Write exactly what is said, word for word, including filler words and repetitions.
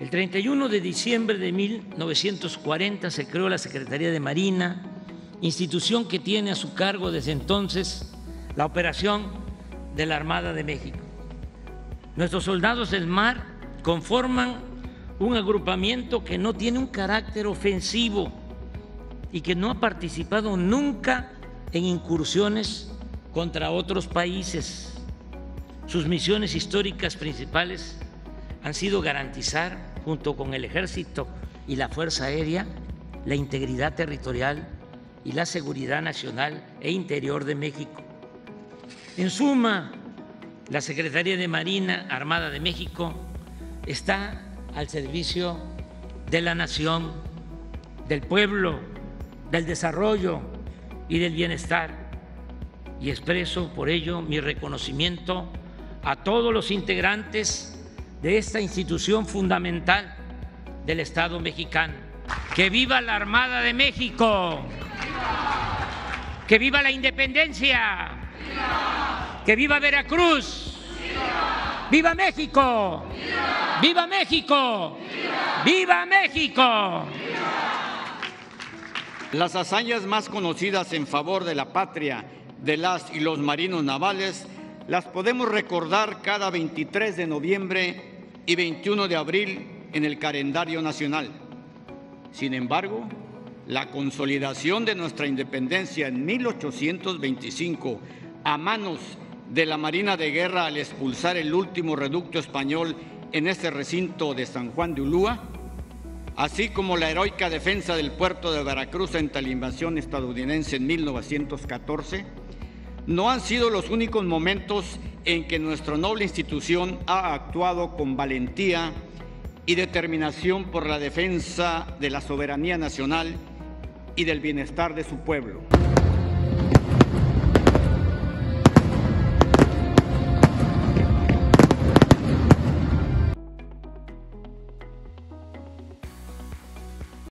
El treinta y uno de diciembre de mil novecientos cuarenta se creó la Secretaría de Marina, institución que tiene a su cargo desde entonces la operación de la Armada de México. Nuestros soldados del mar conforman un agrupamiento que no tiene un carácter ofensivo y que no ha participado nunca en incursiones contra otros países. Sus misiones históricas principales han sido garantizar, junto con el Ejército y la Fuerza Aérea, la integridad territorial y la seguridad nacional e interior de México. En suma, la Secretaría de Marina Armada de México está al servicio de la nación, del pueblo, del desarrollo y del bienestar. Y expreso por ello mi reconocimiento a todos los integrantes de esta institución fundamental del Estado mexicano. ¡Que viva la Armada de México! ¡Viva! ¡Que viva la independencia! ¡Viva! ¡Que viva Veracruz! ¡Viva, ¡Viva México! ¡Viva! ¡Viva México! ¡Viva, ¡Viva México! ¡Viva! Las hazañas más conocidas en favor de la patria de las y los marinos navales las podemos recordar cada veintitrés de noviembre y veintiuno de abril en el calendario nacional. Sin embargo, la consolidación de nuestra independencia en mil ochocientos veinticinco a manos de la Marina de Guerra al expulsar el último reducto español en este recinto de San Juan de Ulúa, así como la heroica defensa del puerto de Veracruz ante la invasión estadounidense en mil novecientos catorce, no han sido los únicos momentos en que nuestra noble institución ha actuado con valentía y determinación por la defensa de la soberanía nacional y del bienestar de su pueblo.